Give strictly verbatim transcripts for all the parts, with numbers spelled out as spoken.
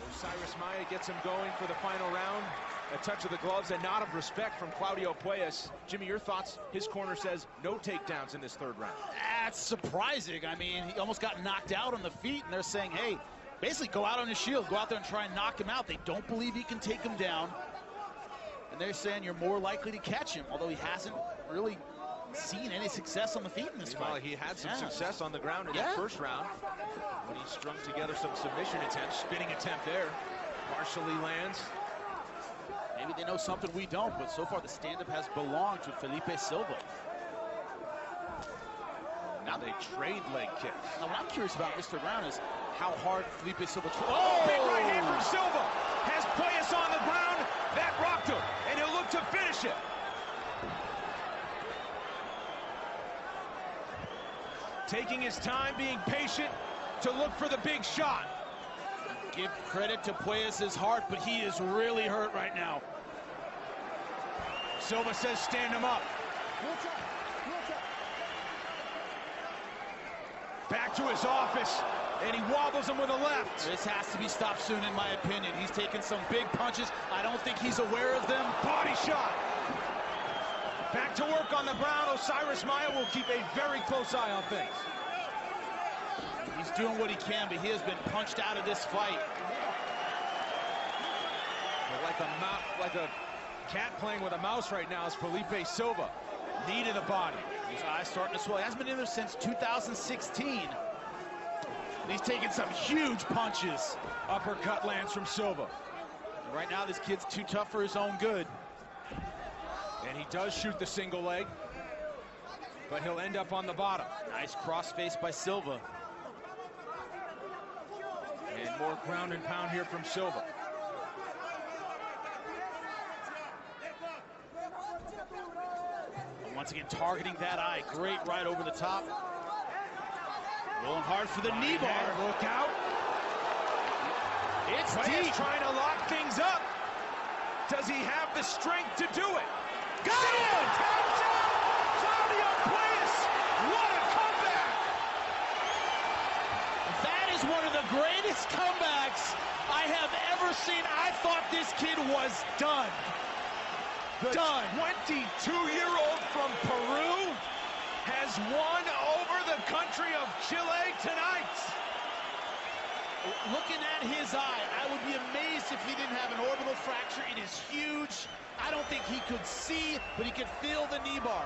Cyrus Maia gets him going for the final round. A touch of the gloves, a nod of respect from Claudio Puelles. Jimmy, your thoughts? His corner says no takedowns in this third round. That's surprising. I mean, he almost got knocked out on the feet, and they're saying, hey, basically go out on his shield, go out there and try and knock him out. They don't believe he can take him down. And they're saying you're more likely to catch him, although he hasn't really seen any success on the feet in this Meanwhile, fight. he had some yeah. success on the ground in yeah. that first round when he strung together some submission attempts. Spinning attempt there, partially lands. Maybe they know something we don't, but so far the stand-up has belonged to Felipe Silva. Now they trade leg kicks. Now what I'm curious about, Mister Brown, is how hard Felipe Silva... Oh, big right hand from Silva! Has Puelles on the ground, that rocked him, and he'll look to finish it. Taking his time, being patient to look for the big shot. Give credit to Puelles' heart, but he is really hurt right now. Silva says stand him up. Back to his office, and he wobbles him with a left. This has to be stopped soon, in my opinion. He's taken some big punches. I don't think he's aware of them. Body shot. Back to work on the ground. Osiris Maia will keep a very close eye on things. He's doing what he can, but he has been punched out of this fight. Like a like a cat playing with a mouse right now is Felipe Silva. Knee to the body. His eyes starting to swell. He hasn't been in there since two thousand sixteen. He's taken some huge punches. Uppercut lands from Silva. And right now, this kid's too tough for his own good. And he does shoot the single leg, but he'll end up on the bottom. Nice cross face by Silva. And more ground and pound here from Silva. And once again, targeting that eye. Great right over the top. Rolling hard for the knee bar. Look out. It's Puelles deep. Trying to lock things up. Does he have the strength to do it? Got it! Tapped out! Claudio Puelles! What a comeback! That is one of the greatest comebacks I have ever seen. I thought this kid was done. The done. twenty-two-year-old from Peru has won over the country of Chile tonight. Looking at his eye, I would be amazed if he didn't have an orbital fracture. It is huge. I don't think he could see, but he could feel the knee bar.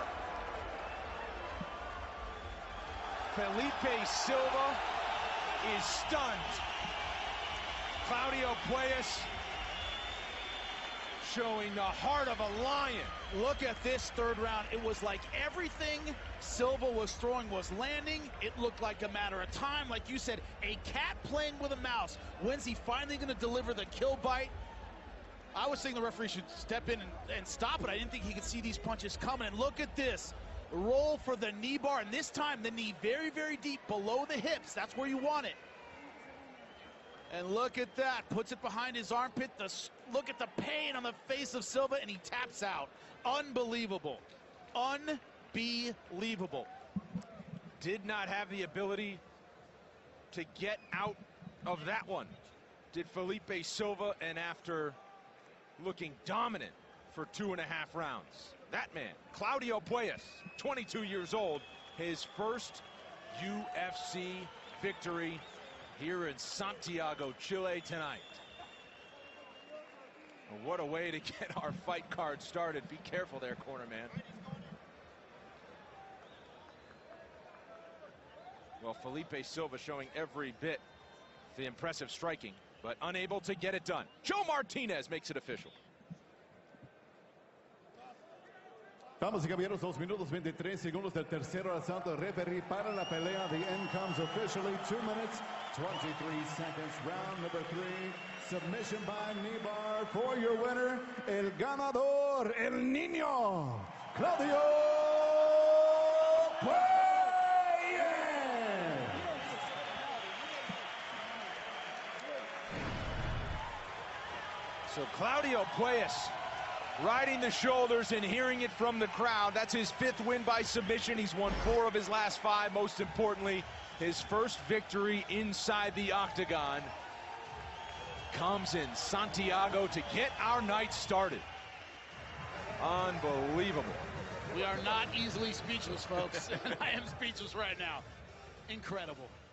Felipe Silva is stunned. Claudio Puelles showing the heart of a lion. Look at this third round. It was like everything Silva was throwing was landing. It looked like a matter of time. Like you said, a cat playing with a mouse. When's he finally going to deliver the kill bite? I was saying the referee should step in and, and stop it. I didn't think he could see these punches coming. And look at this. Roll for the knee bar. And this time, the knee very, very deep below the hips. That's where you want it. And look at that. Puts it behind his armpit. The, look at the pain on the face of Silva, and he taps out. Unbelievable. Unbelievable. Did not have the ability to get out of that one. Did Felipe Silva, and after looking dominant for two and a half rounds. That man, Claudio Puelles, twenty-two years old, his first U F C victory here in Santiago, Chile tonight. Well, what a way to get our fight card started. Be careful there, corner man. Well, Felipe Silva showing every bit the impressive striking, but unable to get it done. Joe Martinez makes it official. Damas y caballeros, dos minutos veintitrés segundos del tercer asalto. Referee para la pelea. The end comes officially. Two minutes, twenty-three seconds. Round number three. Submission by knee bar for your winner. El ganador, el niño, Claudio Puelles. So Claudio Puelles riding the shoulders and hearing it from the crowd. That's his fifth win by submission. He's won four of his last five. Most importantly, his first victory inside the octagon. comes in Santiago to get our night started. Unbelievable. We are not easily speechless, folks. I am speechless right now. Incredible.